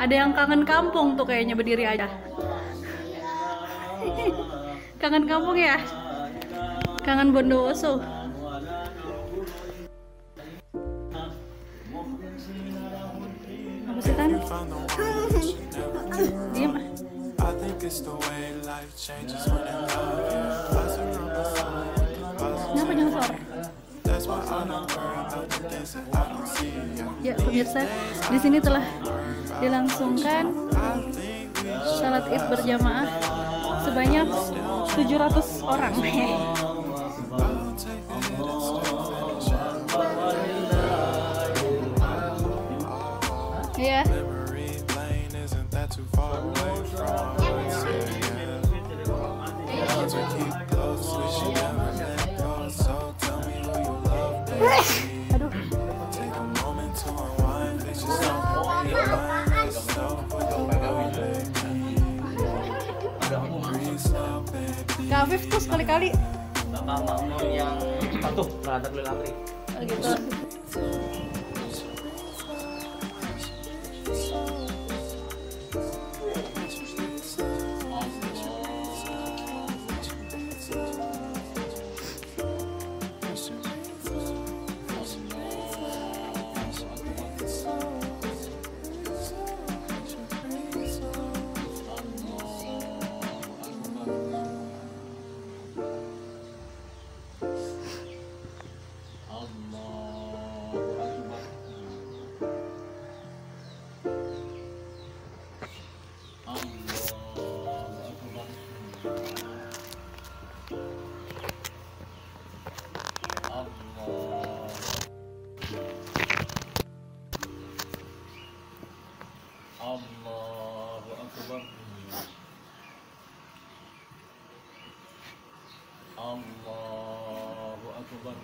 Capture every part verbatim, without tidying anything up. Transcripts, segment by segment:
Ada yang kangen kampung tuh kayaknya berdiri aja. Kangen kampung ya? Kangen Bondowoso. Apa sih Tan? Diam. Kenapa nyosor? Ya pemirsa, di sini telah dilangsungkan salat Id berjamaah sebanyak tujuh ratus orang. Ya. Aduh. Kak Afif tuh sekali-kali Bapak Makmun yang patuh terhadap lelaki. oh, gitu. Allahu Akbar. Allahu Akbar.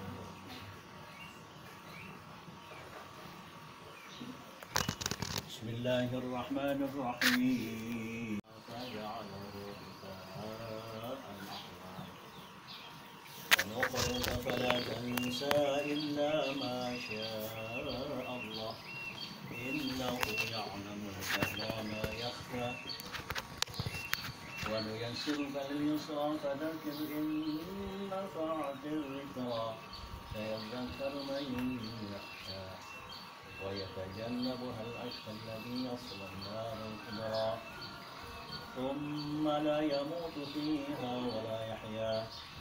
Bismillahirrahmanirrahim. ونقرئك فلا تنسى إلا ما شاء الله إنه يعلم الجهر وما يخفى ونيسرك لليسرى فذكر إن نفعت الذكرى سيذكر من يخشى ويتجنبها الأشقى الذي يصلى النار الكبرى ثم لا يموت فيها ولا يحيا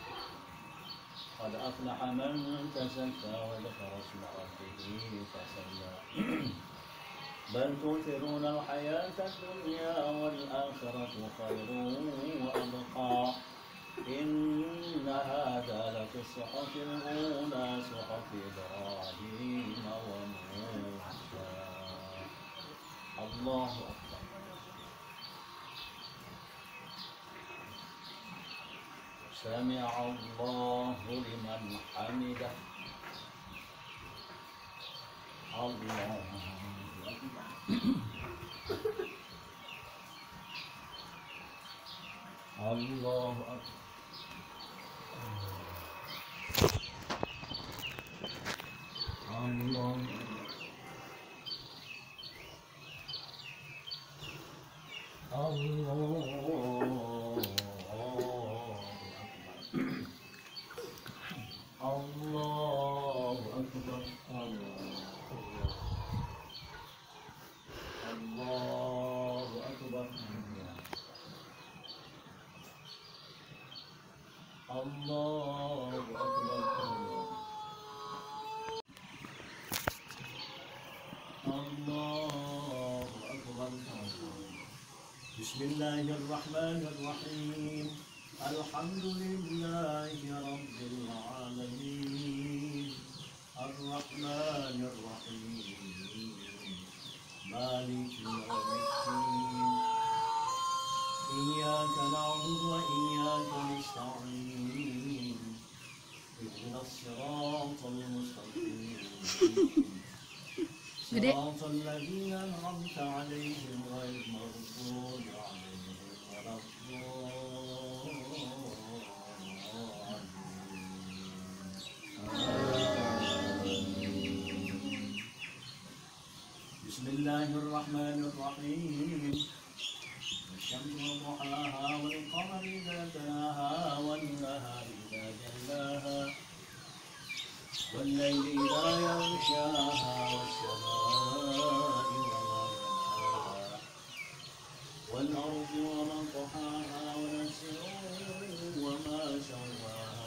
قد أفلح من تزكى وذكر اسم ربه فصلى بل تؤثرون الحياة الدنيا والآخرة خير وأبقى إن هذا لفي الصحف الأولى صحف إبراهيم وموسى. الله أكبر. سمع الله لمن حمده. الله أكبر. الله أكبر. الله الله أكبر. الله أكبر. الله أكبر. الله أكبر. بسم الله الرحمن الرحيم. الحمد لله رب العالمين الرحمن الرحيم مالك يوم الدين إياك نعبد وإياك نستعين اهدنا الصراط المستقيم صراط الذين أنعمت عليهم غير المغضوب عليهم ولا الضالين. بسم الله الرحمن الرحيم. والأرض وما طحاها ونفس وما سواها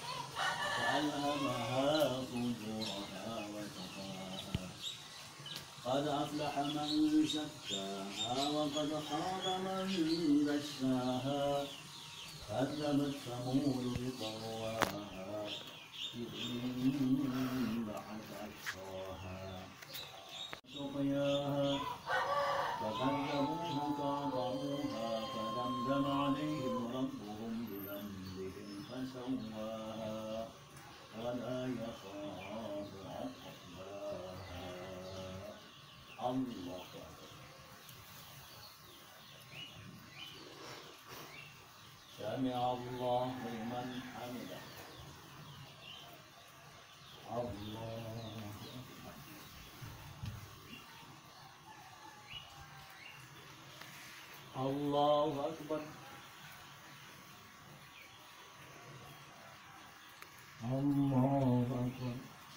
فألهمها فجورها وتقواها قد أفلح من زكاها وقد خاب من دساها كذبت ثمود بطغواها إذ انبعث أشقاها سقياها فكذبوه فعقروها فدمدم عليهم ربهم بذنبهم فسواها ولا يخاف عقباها الله أكبر سمع الله لمن حمده الله الله أكبر الله أكبر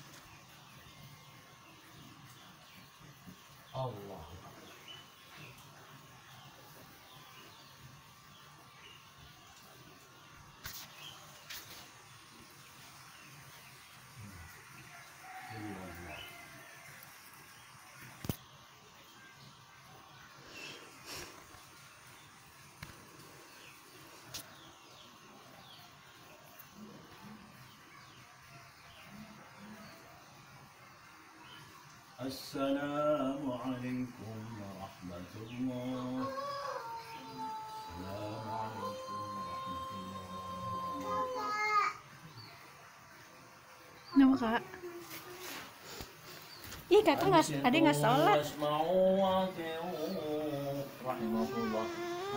الله السلام عليكم ورحمة الله. السلام عليكم ورحمة الله. Nama kak. Ih kakak nggak, ada nggak sholat. Rahimahullah.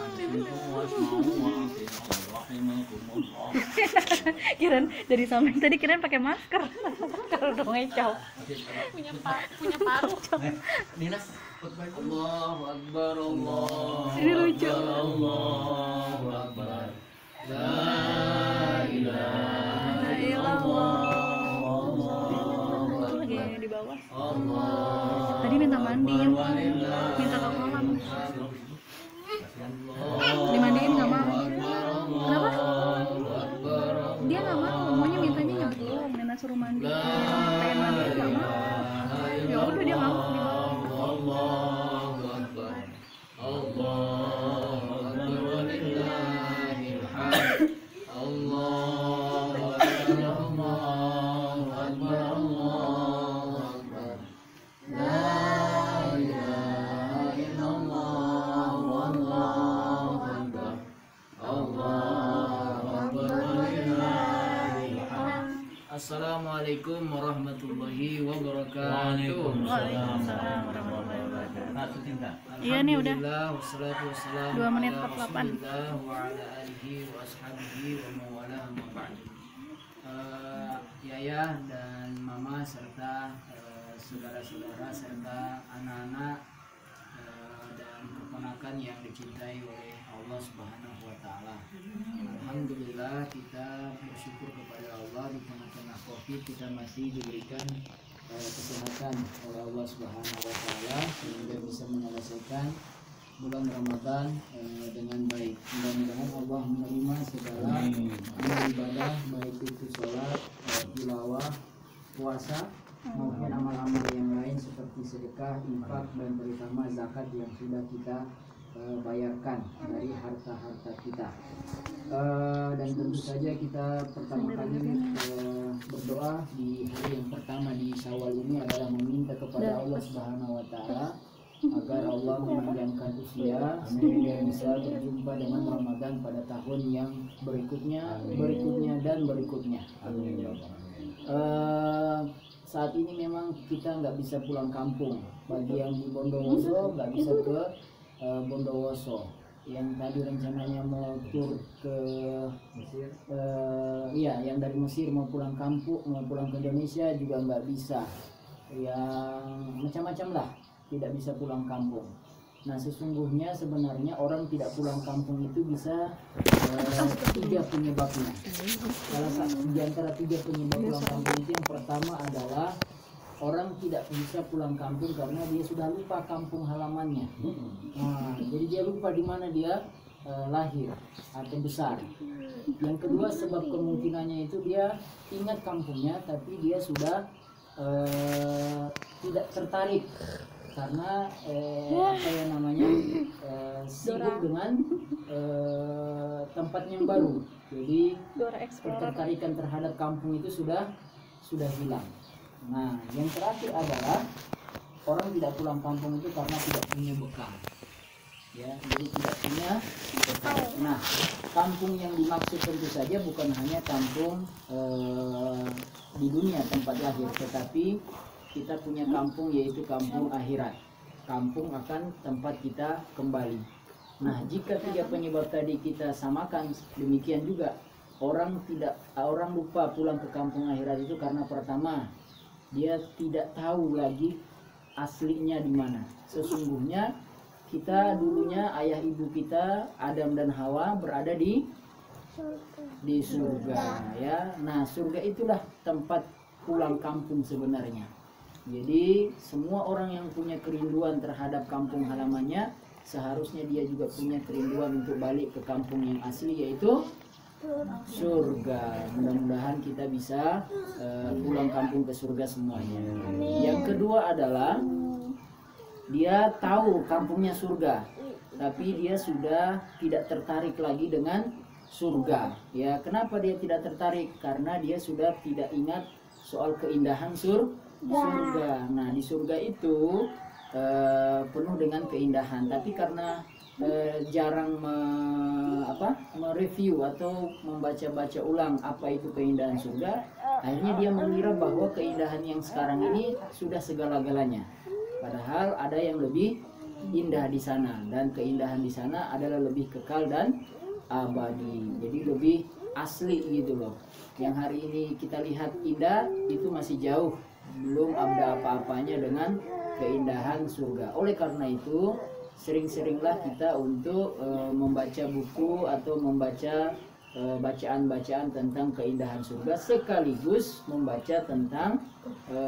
Kirain dari samping tadi kirain pakai masker. Kalau udah ngecau. Punya pa punya paru. Ninas, Allahu Akbar, Allah. Ini lucu. Allahu Akbar. La ilaha illallah. Itu lagi di bawah. Allah. Tadi minta mandi, minta ke kolam. Dimandiin nggak mau. Kenapa? Dia nggak mau, maunya mintanya nyemplung. Nena suruh mandi, pengen mandi nggak mau. Ya udah dia nggak mau di bawah. Allahu Akbar. Allahu Akbar walillahil hamd. Allahu Akbar. Allahu Akbar. Allahu Akbar. La ilaha illallah. Wallahu Akbar. Allahu Akbar walillahil hamd. Assalamualaikum warahmatullahi wabarakatuh. Waalaikumsalam warahmatullahi wabarakatuh. Iya nih udah. Alhamdulillah, wassalatu wassalamu Dua menit ala empat puluh delapan. Rasulillah wa ala alihi wa ashabihi wa mawalah ma ba'd. Eh, Yaya dan Mama serta eh, saudara-saudara serta anak-anak eh, dan keponakan yang dicintai oleh Allah Subhanahu wa taala. Alhamdulillah kita bersyukur kepada Allah di tengah-tengah Covid kita masih diberikan eh, kesehatan oleh Allah Subhanahu wa taala sehingga bisa menyelesaikan bulan Ramadan eh, dengan baik. Mudah-mudahan Allah menerima segala amal ibadah baik itu sholat, eh, tilawah, puasa maupun amal-amal yang lain seperti sedekah, infak dan terutama zakat yang sudah kita eh, bayarkan dari harta-harta kita. Eh, dan tentu saja kita pertama kali eh, berdoa di hari yang pertama di Syawal ini adalah meminta kepada Allah Subhanahu wa taala agar Allah memanjangkan usia sehingga bisa berjumpa dengan Ramadan pada tahun yang berikutnya, berikutnya dan berikutnya. Uh, saat ini memang kita nggak bisa pulang kampung. Bagi yang di Bondowoso nggak bisa ke uh, Bondowoso. Yang tadi rencananya mau tur ke Mesir, uh, iya, yang dari Mesir mau pulang kampung, mau pulang ke Indonesia juga nggak bisa. Yang macam-macam lah. Tidak bisa pulang kampung. Nah sesungguhnya sebenarnya orang tidak pulang kampung itu bisa uh, tiga penyebabnya. Salah satu di antara tiga penyebab pulang kampung itu yang pertama adalah orang tidak bisa pulang kampung karena dia sudah lupa kampung halamannya. Nah, jadi dia lupa di mana dia eh, lahir atau besar. Yang kedua, sebab kemungkinannya itu dia ingat kampungnya tapi dia sudah eh, tidak tertarik karena eh, apa yang namanya eh, sibuk dengan eh, tempat yang baru. Jadi ketertarikan terhadap kampung itu sudah sudah hilang. Nah, yang terakhir adalah orang tidak pulang kampung itu karena tidak punya bekal. Ya, jadi tidak punya bekal. Nah, kampung yang dimaksud tentu saja bukan hanya kampung eh, di dunia tempat lahir, tetapi kita punya kampung yaitu kampung akhirat. Kampung akan tempat kita kembali. Nah, jika tiga penyebab tadi kita samakan, demikian juga orang tidak orang lupa pulang ke kampung akhirat itu karena pertama dia tidak tahu lagi aslinya di mana. Sesungguhnya kita dulunya ayah ibu kita Adam dan Hawa berada di di surga, ya. Nah, surga itulah tempat pulang kampung sebenarnya. Jadi semua orang yang punya kerinduan terhadap kampung halamannya seharusnya dia juga punya kerinduan untuk balik ke kampung yang asli, yaitu surga. Mudah-mudahan kita bisa uh, pulang kampung ke surga semuanya. Yang kedua adalah dia tahu kampungnya surga, tapi dia sudah tidak tertarik lagi dengan surga. Ya, kenapa dia tidak tertarik? Karena dia sudah tidak ingat soal keindahan sur surga. Nah, di surga itu uh, penuh dengan keindahan, tapi karena Eh, jarang me, apa, mereview atau membaca-baca ulang apa itu keindahan surga, akhirnya dia mengira bahwa keindahan yang sekarang ini sudah segala-galanya. Padahal ada yang lebih indah di sana, dan keindahan di sana adalah lebih kekal dan abadi. Jadi lebih asli gitu loh. Yang hari ini kita lihat indah itu masih jauh, belum ada apa-apanya dengan keindahan surga. Oleh karena itu sering-seringlah kita untuk e, membaca buku atau membaca bacaan-bacaan tentang keindahan surga, sekaligus membaca tentang e,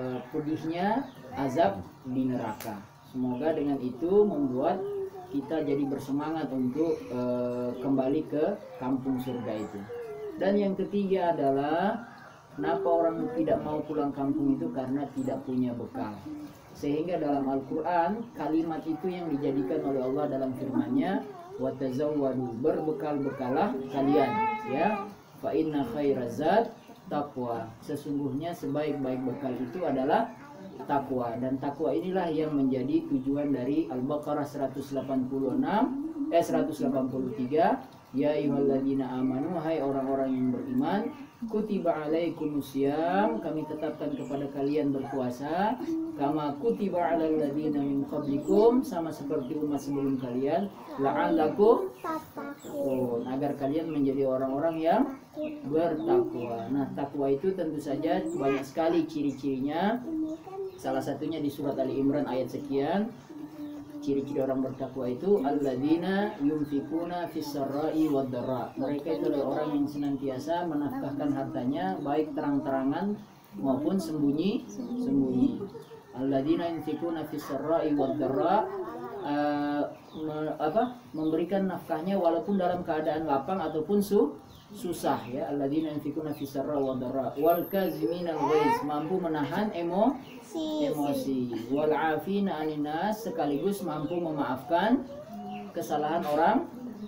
pedihnya azab di neraka. Semoga dengan itu membuat kita jadi bersemangat untuk e, kembali ke kampung surga itu. Dan yang ketiga adalah kenapa orang tidak mau pulang kampung itu karena tidak punya bekal. Sehingga dalam Al-Quran kalimat itu yang dijadikan oleh Allah dalam firman-Nya, watazawwadu, berbekal-bekalah kalian, ya. Fa inna khairazat taqwa. Sesungguhnya sebaik-baik bekal itu adalah takwa, dan takwa inilah yang menjadi tujuan dari Al-Baqarah seratus delapan puluh enam eh seratus delapan puluh tiga. Ya ayyuhalladzina amanu, hai orang-orang yang beriman, kutiba alaikumusiyam, kami tetapkan kepada kalian berpuasa, kama kutiba alal ladzina min qablikum, sama seperti umat sebelum kalian, la'allakum tattaqun, agar kalian menjadi orang-orang yang bertakwa. Nah, takwa itu tentu saja banyak sekali ciri-cirinya. Salah satunya di surat Ali Imran ayat sekian. Ciri-ciri orang bertakwa itu alladzina yunfikuna fis-sarra'i wad-dharra. Mereka itu adalah orang yang senantiasa menafkahkan hartanya baik terang-terangan maupun sembunyi-sembunyi. Alladzina yunfikuna fis-sarra'i wad-dharra, uh, me, apa? memberikan nafkahnya walaupun dalam keadaan lapang ataupun su susah, ya. Alladzina yunfikuna fis-sarra'i wad-dharra wal kaziminal ghaiz, mampu menahan emo emosi, wal afina 'anil nas, sekaligus mampu memaafkan kesalahan orang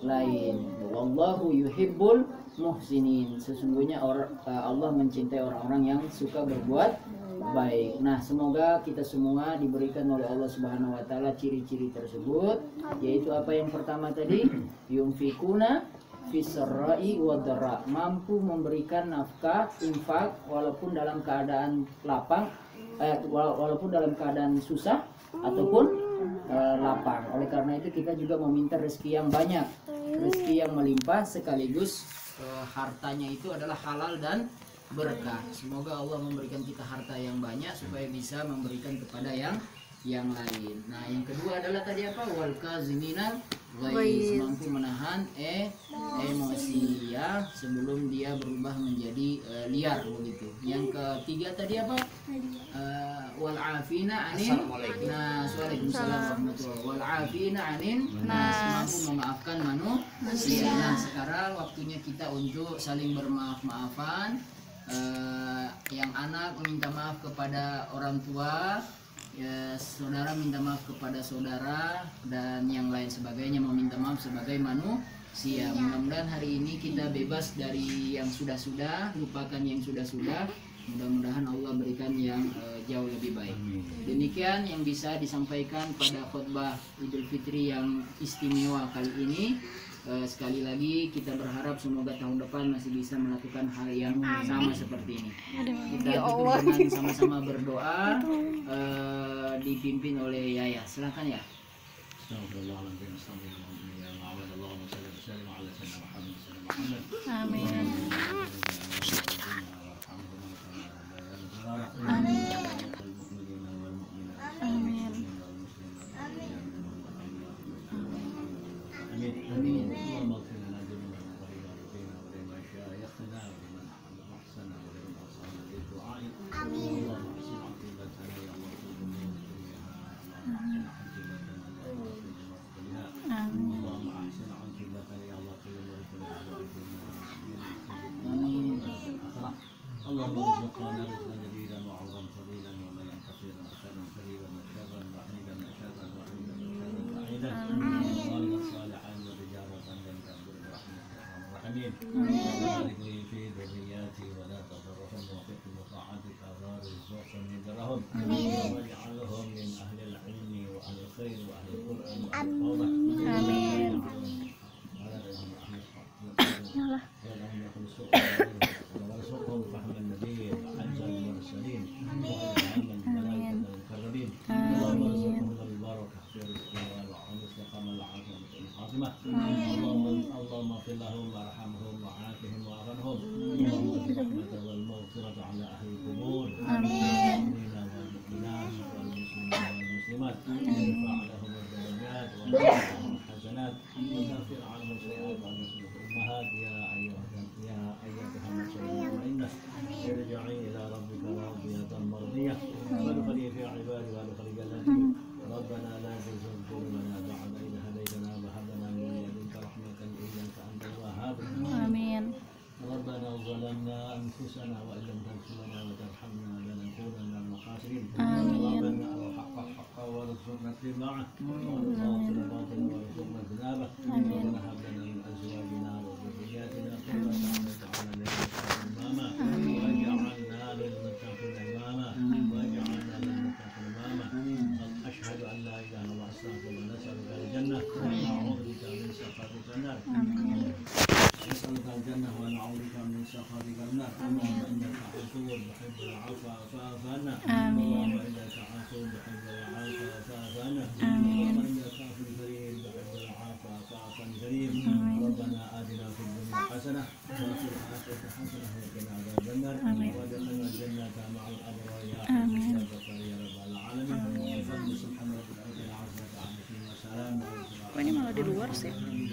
lain. Wallahu yuhibbul muhsinin, sesungguhnya Allah mencintai orang-orang yang suka berbuat baik. Nah, semoga kita semua diberikan oleh Allah Subhanahu wa taala ciri-ciri tersebut, yaitu apa yang pertama tadi, yunfikuna fisarra'i wadharra, mampu memberikan nafkah, infak walaupun dalam keadaan lapang, eh, walaupun dalam keadaan susah ataupun eh, lapang. Oleh karena itu kita juga meminta rezeki yang banyak, rezeki yang melimpah, sekaligus eh, hartanya itu adalah halal dan berkah. Semoga Allah memberikan kita harta yang banyak supaya bisa memberikan kepada yang yang lain. Nah, yang kedua adalah tadi apa? Wal kaziminal ghaiz, Ghaiz. mampu menahan eh emosi ya sebelum dia berubah menjadi eh, liar begitu. Yang ketiga tadi apa? Eh, wal afina anin nas. Waalaikumsalam warahmatullahi. Wal afina anin nas, mampu memaafkan manusia. Nah, sekarang waktunya kita untuk saling bermaaf-maafan. Eh, yang anak meminta maaf kepada orang tua, ya, saudara minta maaf kepada saudara, dan yang lain sebagainya meminta maaf sebagai manusia. Mudah-mudahan hari ini kita bebas dari yang sudah-sudah, lupakan yang sudah-sudah. Mudah-mudahan Allah berikan yang uh, jauh lebih baik. Demikian yang bisa disampaikan pada khutbah Idul Fitri yang istimewa kali ini. Uh, sekali lagi kita berharap semoga tahun depan masih bisa melakukan hal yang sama seperti ini. Kita tutup dengan sama-sama berdoa, uh, dipimpin oleh Yaya. Silakan ya. Amin. اللهم ارزقنا رزقا جديدا وعمرا طويلا وملا كثيرا وخيرا قريبا وشرا بعيدا وشرا بعيدا وشرا بعيدا وارزق صالحا وتجارة جنة برحمتك يا ارحم الراحمين. وبارك لي في ذرياتي ولا تضرهم وفقهم وطاعتك وارزقهم نذرهم واجعلهم من اهل العلم واهل الخير واهل القران واهل القوله. امين. وارزقهم فهم النبي وحج المرسلين وعلم الملائكة المقربين. اللهم ارزقهم البركة في رزقهم والاستقامة والعافية والخاتمة. اللهم اللهم اغفر لهم وارحمهم وعافهم واغنهم. اللهم الرحمة والمغفرة على أهل القبور. المؤمنين والمؤمنات والمسلمين والمسلمات. وارفع لهم الدرجات وارفعهم الحسنات وكفر عنهم سيئات الأمهات. يا أيها يا أيتها النفس المطمئنة ارجعي إلى ربك راضية مرضية وادخلي في عبادي وادخلي جنتي. ربنا لا تزغ قلوبنا بعد إذ هديتنا وهب لنا من لدنك رحمة إنك أنت الوهاب. آمين. ربنا ظلمنا أنفسنا وإن لم تغفر لنا وترحمنا لنكونن من الخاسرين. ربنا الحق حقا وارزقنا اتباعه والباطل باطلا وارزقنا اجتنابه. ربنا هب لنا من أزواجنا وذرياتنا قرة أعين واجعلنا للمتقين إماما واجعلنا للمتقين إماما واجعلنا للمتقين إماما. أشهد أن لا إله إلا الله أستغفرك ونسألك الجنة ونعوذ بك من سخطك النار. نسألك الجنة ونعوذ بك من سخطك النار. اللهم إنك عفو تحب العفو فاعف عنا. اللهم إنك عفو تحب العفو فاعف عنا. اللهم إنك عفو كريم تحب العفو فاعف عن كريم. ربنا آتنا في الدنيا حسنة وفي الآخرة حسنة وقنا عذاب النار وادخلنا الجنة مع الأبرار يا حبيب يا غفار يا رب العالمين. وفضل سبحان ربك رب العزة عما وسلام على Kok ini malah di luar sih?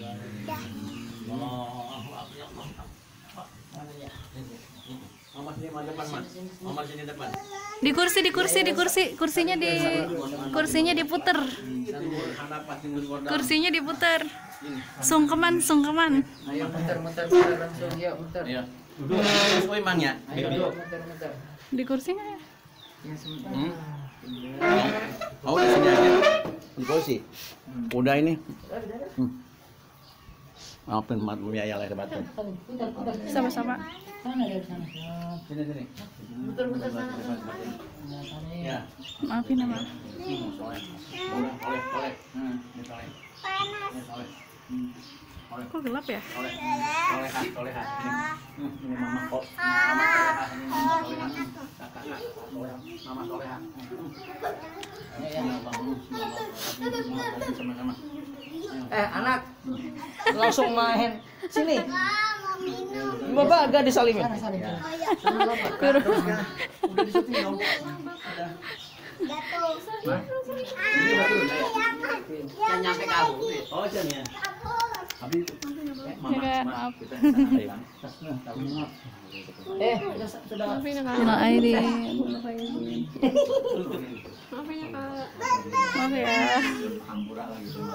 Mama sini maju depan, Mas. Mama sini depan. Di kursi, di kursi, di kursi, kursinya di kursinya diputer. Kursinya diputer. Sungkeman, sungkeman. Ayo muter muter muter langsung ya muter. Iya. Duduk. Terus kau iman ya? Ayo muter muter. Di kursinya ya? Ya sebentar. Hmm? Oh, di sini aja. Di kursi. Udah ini. Hmm. Maafin mat biaya leher batu. Sama-sama. Sana dari sana. Sini sini. Muter muter sana. Ya. Maafin ya, Mak. Soleh. Soleh, soleh, soleh. Hmm, ini soleh. Ini soleh. Hmm. Soleh. Kok gelap ya? Soleh. Soleha, soleha. Ini. Hmm, ini mama kok. Mama soleha. Ini mama soleha. Kakak, kakak. Soleha. Mama soleha. Ya, ya. Sama-sama. Eh anak, langsung main sini. Bapak agak disalimin. Guru. Udah di syuting dong. Udah. Ini baru ya nyampe kamu. Oh, jangan ya. Habis eh mama, Ya, Kak, maaf. maaf. Kita sana ya. Tahu maaf. Eh, sudah sudah. Maafin ya Kak. Minal aidin. Minal aidin. Maafin ya Kak. Maaf ya. Hampura lagi tuh.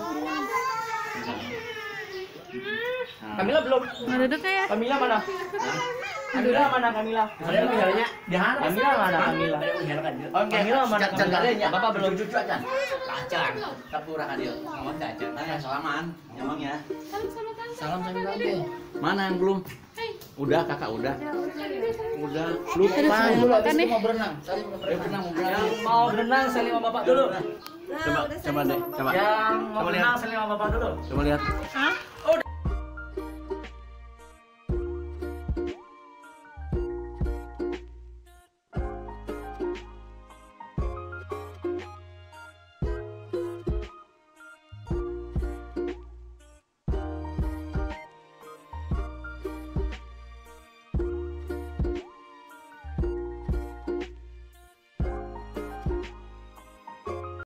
Kamila belum. Nggak duduk ya? Kamila mana? Kamila mana Kamila? Saya bicaranya di harap. Kamila mana Kamila? Oh, Kamila mana Kamila? Bapak belum cucu aja. Cacan. Kapura hadir. Kamu cacan. Nah, salaman. Emang ya. Salam sambil tante. Mana yang belum? Udah, kakak udah. Udah. Lupa. Aduh, Dulu makan habis nih. itu mau berenang. Salim mau Ayo berenang. berenang, mau berenang. Yang mau berenang salim sama bapak dulu. Coba, coba deh, coba. Yang mau Coba berenang lihat. salim sama bapak dulu. Coba lihat. Hah?